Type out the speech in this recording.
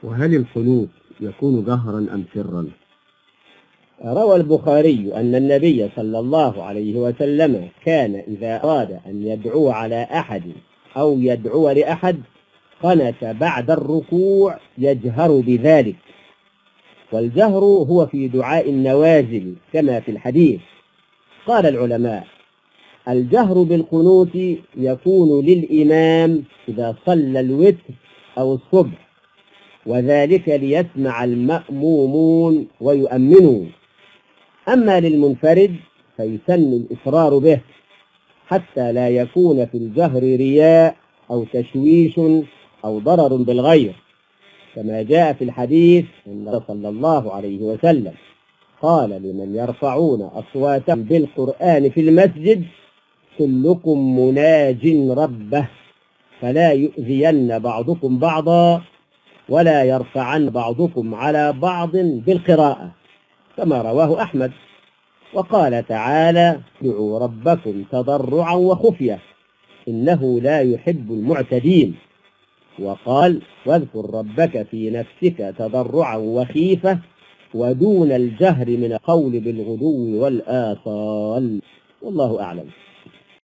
وهل القنوت يكون جهرا أم سرا؟ روى البخاري أن النبي صلى الله عليه وسلم كان إذا أراد أن يدعو على أحد أو يدعو لأحد قنت بعد الركوع يجهر بذلك، والجهر هو في دعاء النوازل كما في الحديث. قال العلماء: الجهر بالقنوت يكون للإمام إذا صلى الوتر أو الصبح، وذلك ليسمع المأمومون ويؤمنوا. أما للمنفرد فيسن الإصرار به حتى لا يكون في الجهر رياء أو تشويش أو ضرر بالغير، كما جاء في الحديث أن صلى الله عليه وسلم قال لمن يرفعون أصواتهم بالقرآن في المسجد: كلكم مناج ربه، فلا يؤذين بعضكم بعضا ولا يرفعن بعضكم على بعض بالقراءة، كما رواه أحمد. وقال تعالى: ادعوا ربكم تضرعا وخفية إنه لا يحب المعتدين. وقال: واذكر ربك في نفسك تضرعا وخيفة ودون الجهر من القول بالغدو والآصال. والله أعلم.